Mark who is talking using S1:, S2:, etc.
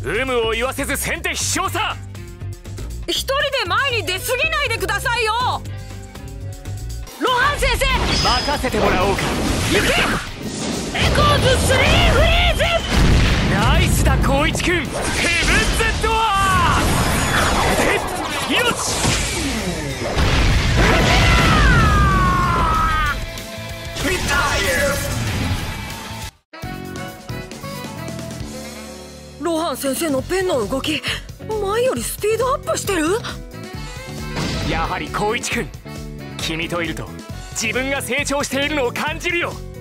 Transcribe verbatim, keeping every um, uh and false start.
S1: 有無を言わせず先手必勝さ。
S2: 一人で前に出過ぎないでくださいよ。露伴先生、
S1: 任せてもらおうか。
S2: 行け。エコーズスリーフリーズ。
S1: ナイスだ光一くん。ヘブンズドアーでよし。
S2: 露伴先生のペンの動き、前よりスピードアップしてる。
S1: やはり光一くん、君といると自分が成長しているのを感じるよ。